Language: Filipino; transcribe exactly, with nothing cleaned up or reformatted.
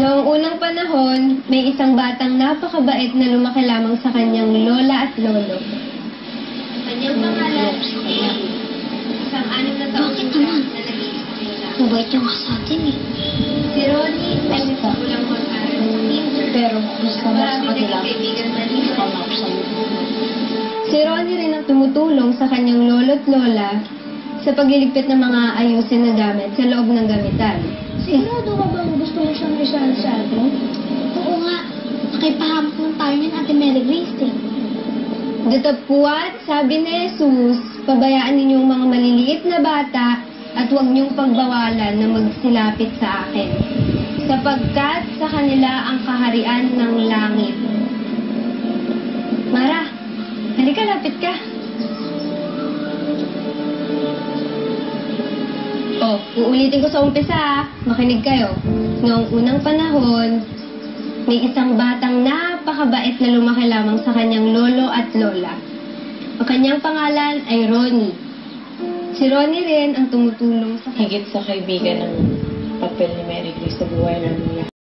Noong unang panahon, may isang batang napakabait na lumaki lamang sa kanyang lola at lolo. Kanyang pangalan ay isang anim na taong gulang na naging lola. Mabait yung sa atin eh. Si Ronnie ay nagsimulang mag-aral sa Tinder. Pero gusto mo sa Marami kanila, naging kaibigan na gusto nila. mo sa'yo. Si Ronnie rin ang tumutulong sa kanyang lolo at lola sa pagliligpit ng mga ayusin na gamit sa loob ng gamitan. Sigurado ka bang gusto mo siyang isali sa atin? Oo nga. Nakipahamon tayo yun, Ate Mary Grace eh. Datapwat, sabi ni Jesus, pabayaan ninyong mga maliliit na bata at huwag niyong pagbawalan na magsilapit sa akin, sapagkat sa kanila ang kaharian ng langit. Mara, halika, lapit ka. Oh, uulitin ko sa umpisa, ah. Makinig kayo. Noong unang panahon, may isang batang napakabait na lumaki lamang sa kanyang lolo at lola. Ang kanyang pangalan ay Ronnie. Si Ronnie rin ang tumutulong sa Higit sa kaibigan ng papel ni Mary Grace sa buhay namin.